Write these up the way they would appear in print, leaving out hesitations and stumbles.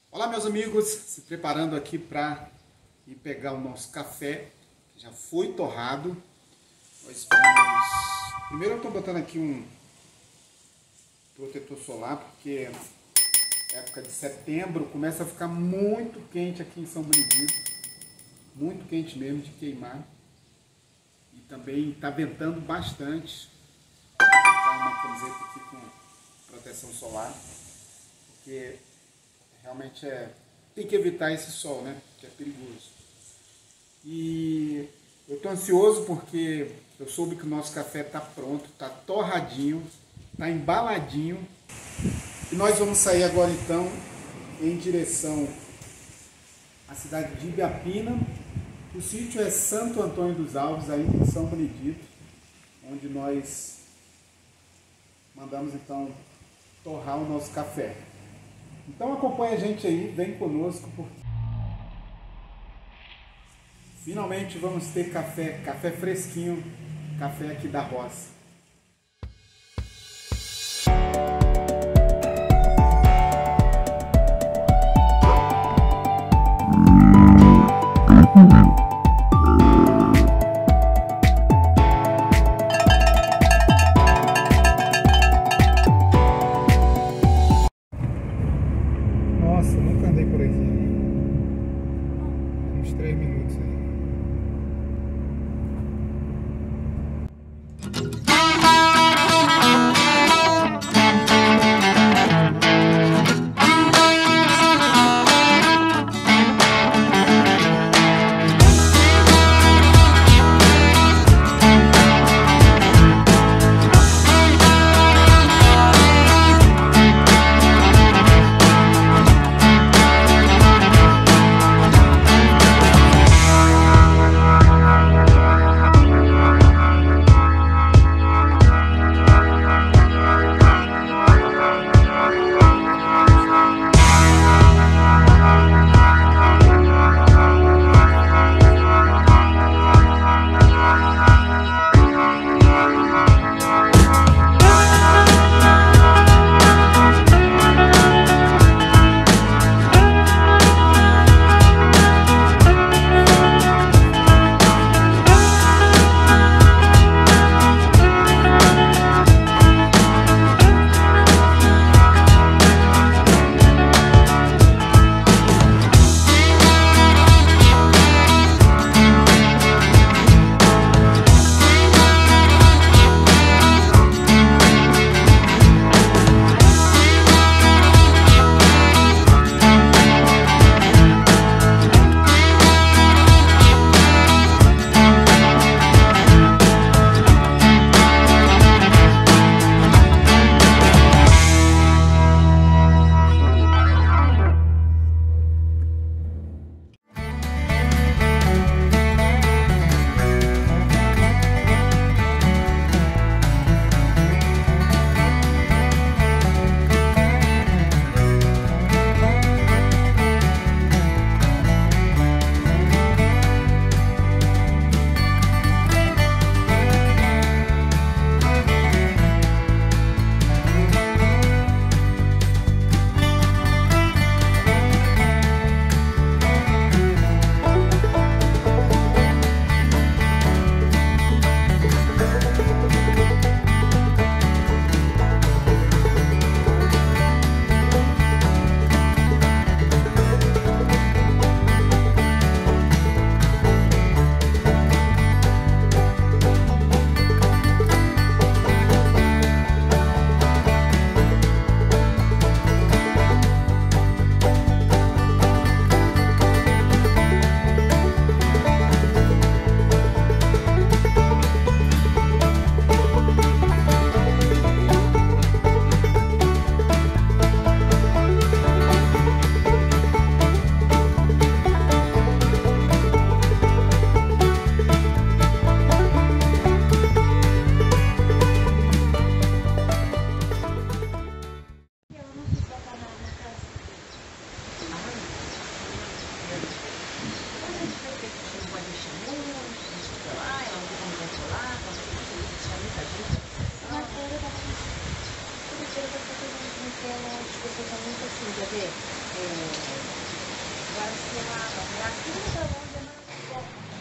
Olá, meus amigos, se preparando aqui para ir pegar o nosso café, que já foi torrado. Nós vamos... Primeiro eu estou botando aqui um protetor solar, porque época de setembro começa a ficar muito quente aqui em São Benedito, muito quente mesmo, de queimar. E também está ventando bastante. Vou usar uma camiseta aqui com proteção solar, porque realmente tem que evitar esse sol, né? Que é perigoso. E eu estou ansioso porque eu soube que o nosso café está pronto, está torradinho, está embaladinho. E nós vamos sair agora então em direção à cidade de Ibiapina. O sítio é Santo Antônio dos Alves, aí em São Benedito, onde nós mandamos então torrar o nosso café. Então acompanha a gente aí, vem conosco, porque finalmente vamos ter café fresquinho, café aqui da roça. Nossa, nunca andei por aqui. Uns 3 minutos aí.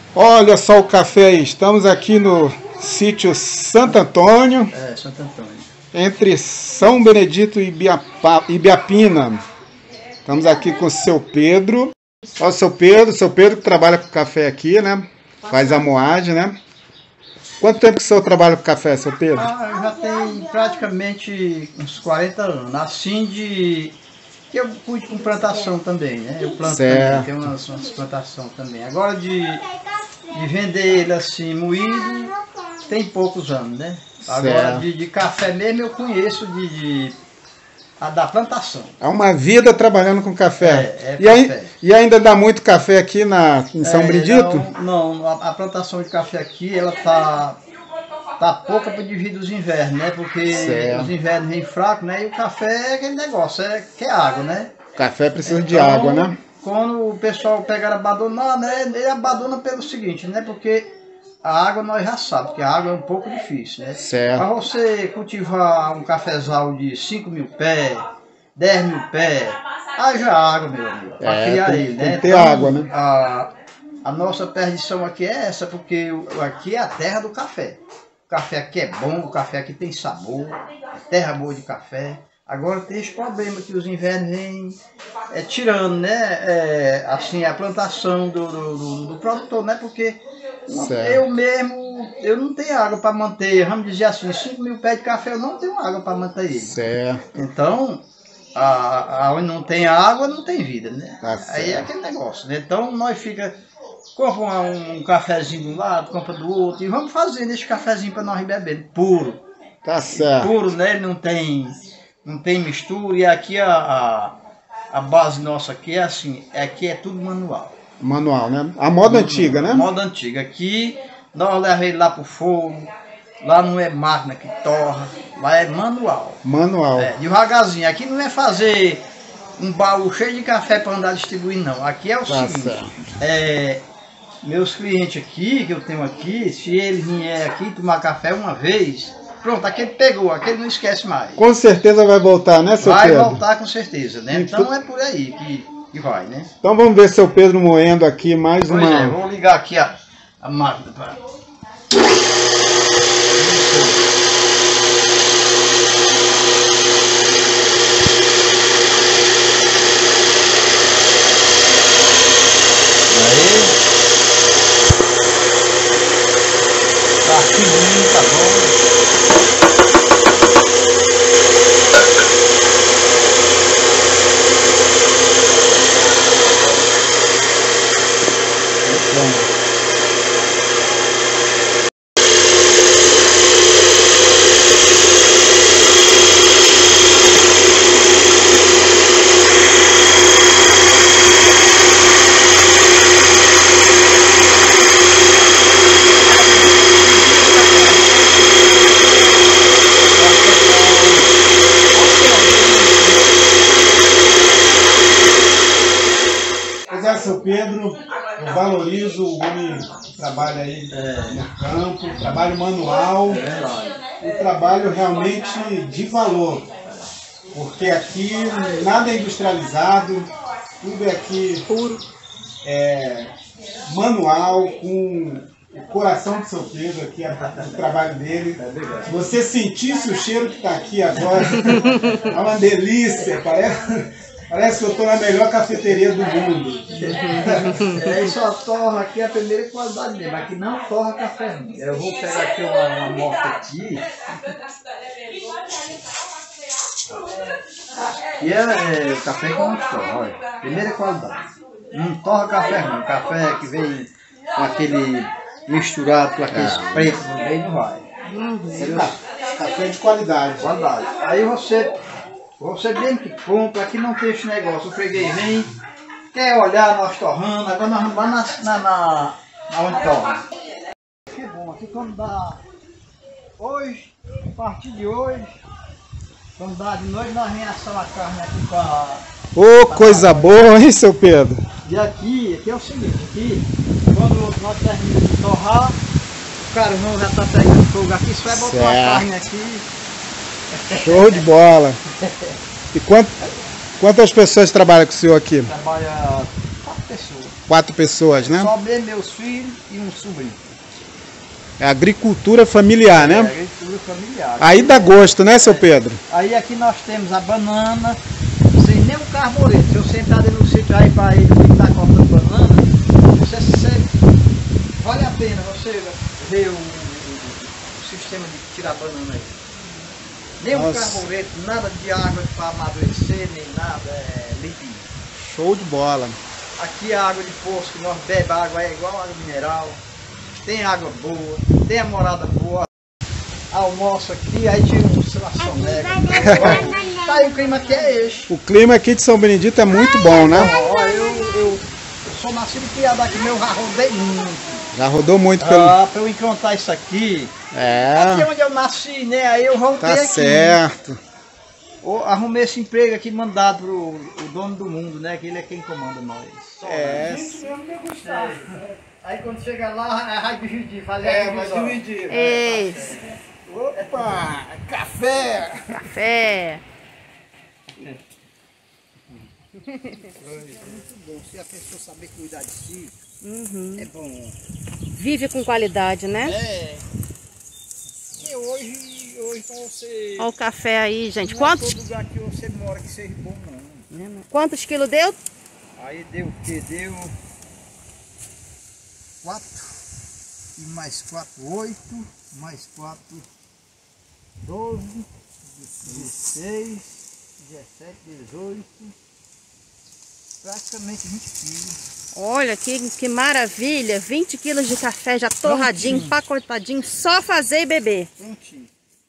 Olha só o café aí. Estamos aqui no sítio Santo Antônio. Santo Antônio. Entre São Benedito e Ibiapina. Estamos aqui com o seu Pedro. Olha o seu Pedro que trabalha com café aqui, né? Faz a moagem, né? Quanto tempo que o senhor trabalha com café, seu Pedro? Já tem praticamente uns 40 anos. Assim que eu cuido com plantação também, né? Eu planto também, tenho umas plantações também. Agora de vender ele assim, moído, tem poucos anos, né? Agora de café mesmo eu conheço da plantação. É uma vida trabalhando com café. Café. E ainda dá muito café aqui em São Benedito? Não, a plantação de café aqui, ela tá pouca devido aos invernos, né? Porque os invernos vêm fracos, né? E o café é aquele negócio, que é água, né? O café precisa de água, né? Quando o pessoal pegar abandonar, né? Ele abandona pelo seguinte, né? Porque a água nós já sabemos, que a água é um pouco difícil, né? Certo. Para você cultivar um cafezal de 5.000 pés, 10.000 pés, haja água, meu amigo, para criar ele, né? Tem que ter água, né? A nossa perdição aqui é essa, porque aqui é a terra do café. O café aqui é bom, o café aqui tem sabor, terra boa de café. Agora tem esse problema que os invernos vêm tirando, né? Assim, a plantação do produtor, né? Porque eu não tenho água para manter, vamos dizer assim, 5.000 pés de café, eu não tenho água para manter ele. Certo. Então, onde não tem água, não tem vida, né? Aí é aquele negócio, né? Então, nós compra um cafezinho de um lado, compra do outro, e vamos fazendo esse cafezinho para nós beber, puro. Tá certo. Puro, né? Ele não tem mistura, e aqui a base nossa aqui é assim, aqui é tudo manual. Manual, né? A moda antiga, né? Moda antiga. Aqui nós levamos ele lá pro fogo, lá não é máquina que torra, lá é manual. Manual. Devagarzinho. Aqui não é fazer um baú cheio de café para andar distribuindo, não. Aqui é o seguinte, meus clientes aqui, que eu tenho aqui, se ele vier aqui tomar café uma vez, pronto, aquele pegou, aquele não esquece mais. Com certeza vai voltar, né, seu Pedro? Vai voltar com certeza, né? Então é por aí que vai, né? Então vamos ver seu Pedro moendo aqui mais uma... vou ligar aqui a máquina para... Tá fininho, tá bom. Seu Pedro, eu valorizo o homem que trabalha aí no campo, trabalho manual, um trabalho realmente de valor, porque aqui nada é industrializado, tudo é aqui puro, manual, com o coração do seu Pedro aqui, o trabalho dele. Se você sentisse o cheiro que está aqui agora, é uma delícia, Parece que eu estou na melhor cafeteria do mundo. Isso só torra aqui a primeira qualidade mesmo. Aqui não torra café. Eu vou pegar aqui uma moto aqui. E o café que não torra, olha. Primeira qualidade. Não torra café não. Café que vem com aquele misturado com aqueles pretos no meio não vai. Café de qualidade. Aí você mesmo que compra, aqui não tem esse negócio, o freguês vem, quer olhar nós torrando, agora nós vamos lá na onde torra. Que bom, aqui quando dá, hoje, a partir de hoje, quando dá de noite, nós vamos assar a carne aqui para... coisa boa, hein, seu Pedro? E aqui é o seguinte, aqui, quando nós terminamos de torrar, o carvão já está pegando fogo aqui, só é botar a carne aqui. Show de bola! E quantas pessoas trabalham com o senhor aqui? Trabalha 4 pessoas. 4 pessoas, né? Só bem meus filhos e um sobrinho. É agricultura familiar, né? É agricultura familiar. Aí dá gosto, né, seu Pedro? Aí aqui nós temos a banana, sem nem o carbureto. Se eu sentar dentro do sítio aí para ele estar cortando banana, você vale a pena você ver o sistema de tirar banana aí. Nem um carbureto, nada de água para amadurecer, nem nada, é limpinho. Show de bola. Aqui a água de poço que nós bebemos, a água é igual água mineral. Tem água boa, tem a morada boa. Almoço aqui, aí tira um soneca. Tá aí, o clima aqui é este. O clima aqui de São Benedito é muito bom, né? Eu sou nascido e criado aqui, eu já rodei muito. Já rodou muito pelo... Pra eu encontrar isso aqui. Aqui é onde eu nasci, né? Aí eu voltei aqui. Tá certo. Arrumei esse emprego aqui mandado pro dono do mundo, né? Que ele é quem comanda nós. Aí quando chega lá, vai dividir, fazer a divisão. Vai dividir. Isso. Opa! Café! Café. Muito bom. Se a pessoa saber cuidar de si, é bom. Vive com qualidade, né? E hoje pra você... Olha o café aí, gente. Não Quantos? é todo lugar que você mora que seja bom, não. Quantos quilos deu? Aí deu o quê? Deu 4 e mais 4, 8, mais 4, 12, 16, 17, 18, praticamente 20 quilos. Olha que maravilha. 20 quilos de café já torradinho, empacotadinho. Só fazer e beber. Prontinho.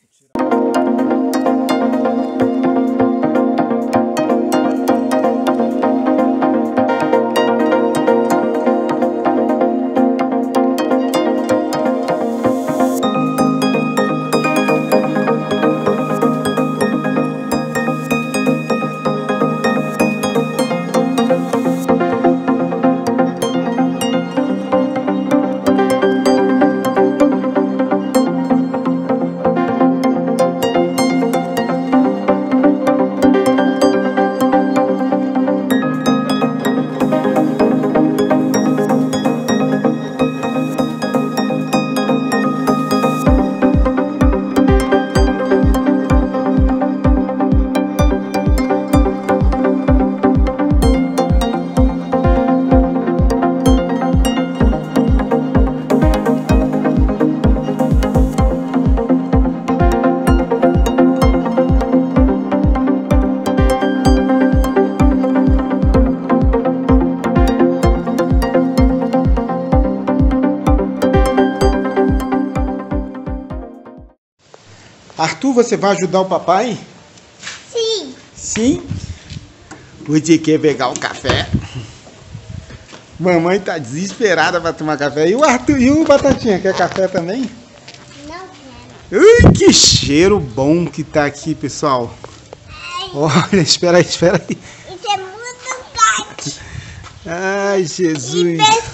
Arthur, você vai ajudar o papai? Sim. Sim? Você quer pegar o café? Mamãe tá desesperada para tomar café. E o Arthur e o Batatinha, quer café também? Não quero. Ui, que cheiro bom que tá aqui, pessoal. Olha, espera aí. Isso é muito quente. Ai, Jesus. E